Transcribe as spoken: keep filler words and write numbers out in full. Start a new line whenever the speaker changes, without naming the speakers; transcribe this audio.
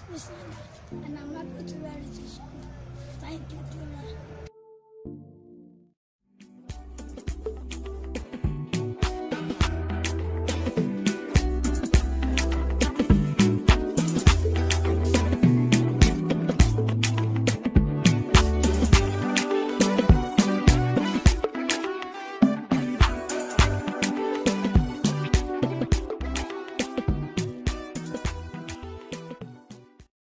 Islamic, and I'm able to wear it to school. Thank you, Dora.